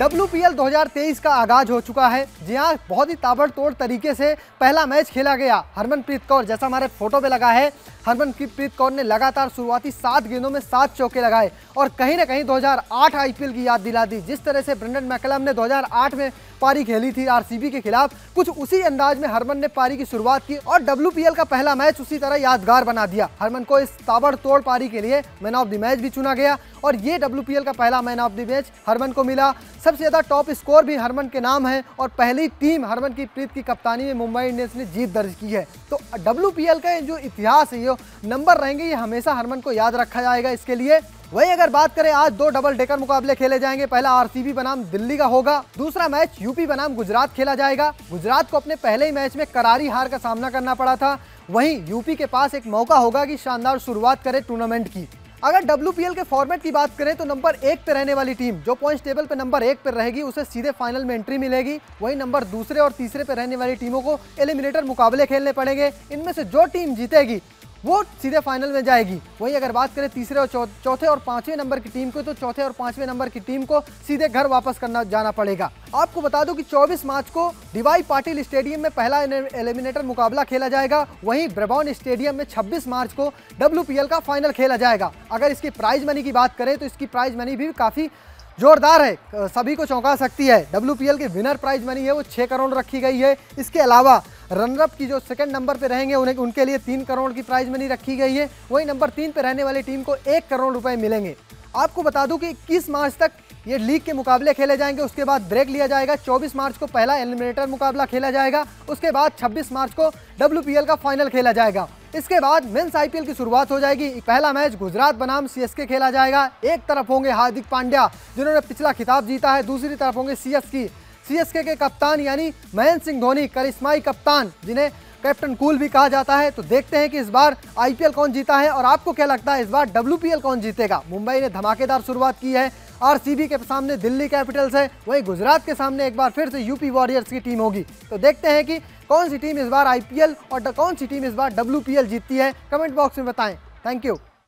WPL 2023 का आगाज हो चुका है। जी हाँ, बहुत ही ताबड़तोड़ तरीके से पहला मैच खेला गया। हरमनप्रीत कौर, जैसा हमारे फोटो पे लगा है, हरमनप्रीत कौर ने लगातार शुरुआती 7 गेंदों में 7 चौके लगाए और कहीं ना कहीं 2008 IPL की याद दिला दी। जिस तरह से ब्रेंडन मैकलम ने 2008 में पारी खेली थी RCB के खिलाफ, कुछ उसी अंदाज में हरमन ने पारी की शुरुआत की और WPL का पहला मैच उसी तरह यादगार बना दिया। हरमन को इस ताबड़तोड़ पारी के लिए मैन ऑफ द मैच भी चुना गया और ये WPL का पहला man of the match Harman को मिला। सबसे ज़्यादा टॉप स्कोर भी हरमन के नाम है और पहली टीम हरमनप्रीत की कप्तानी में मुंबई इंडियंस ने जीत दर्ज की है। तो WPL का जो इतिहास है, ये नंबर रहेंगे, ये हमेशा हरमन को याद रखा जाएगा इसके लिए। वही अगर बात करें, आज 2 डबल डेकर मुकाबले खेले जाएंगे। पहला RCB बनाम दिल्ली का होगा, दूसरा मैच UP बनाम गुजरात खेला जाएगा। गुजरात को अपने पहले ही मैच में करारी हार का सामना करना पड़ा था, वहीं UP के पास एक मौका होगा कि शानदार शुरुआत करे टूर्नामेंट की। अगर WPL के फॉर्मेट की बात करें तो नंबर 1 पे रहने वाली टीम, जो पॉइंट्स टेबल पे नंबर 1 पे रहेगी, उसे सीधे फाइनल में एंट्री मिलेगी। वहीं नंबर दूसरे और तीसरे पे रहने वाली टीमों को एलिमिनेटर मुकाबले खेलने पड़ेंगे। इनमें से जो टीम जीतेगी वो सीधे फाइनल में जाएगी। वहीं अगर बात करें तीसरे और चौथे और पांचवें नंबर की टीम को, तो चौथे और पांचवें नंबर की टीम को सीधे घर वापस जाना पड़ेगा। आपको बता दूं कि 24 मार्च को DY पाटिल स्टेडियम में पहला एलिमिनेटर मुकाबला खेला जाएगा। वहीं ब्रेबॉर्न स्टेडियम में 26 मार्च को WPL का फाइनल खेला जाएगा। अगर इसकी प्राइज मनी की बात करें तो इसकी प्राइज मनी भी काफ़ी जोरदार है, सभी को चौंका सकती है। WPL के विनर प्राइज मनी है वो 6 करोड़ रखी गई है। इसके अलावा रनरअप की जो सेकंड नंबर पे रहेंगे उनके लिए 3 करोड़ की प्राइज मनी रखी गई है। वहीं नंबर 3 पे रहने वाली टीम को 1 करोड़ रुपए मिलेंगे। आपको बता दूं कि 21 मार्च तक ये लीग के मुकाबले खेले जाएंगे, उसके बाद ब्रेक लिया जाएगा। 24 मार्च को पहला एलिमिनेटर मुकाबला खेला जाएगा, उसके बाद 26 मार्च को WPL का फाइनल खेला जाएगा। इसके बाद मेंस IPL की शुरुआत हो जाएगी। पहला मैच गुजरात बनाम CSK खेला जाएगा। एक तरफ होंगे हार्दिक पांड्या, जिन्होंने पिछला खिताब जीता है, दूसरी तरफ होंगे CSK के कप्तान यानी महेंद्र सिंह धोनी, करिश्माई कप्तान, जिन्हें कैप्टन कूल भी कहा जाता है। तो देखते हैं कि इस बार IPL कौन जीता है और आपको क्या लगता है इस बार WPL कौन जीतेगा। मुंबई ने धमाकेदार शुरुआत की है, RCB के सामने दिल्ली कैपिटल्स है, वहीं गुजरात के सामने एक बार फिर से UP वॉरियर्स की टीम होगी। तो देखते हैं कि कौन सी टीम इस बार IPL और कौन सी टीम इस बार WPL जीतती है। कमेंट बॉक्स में बताएं। Thank you.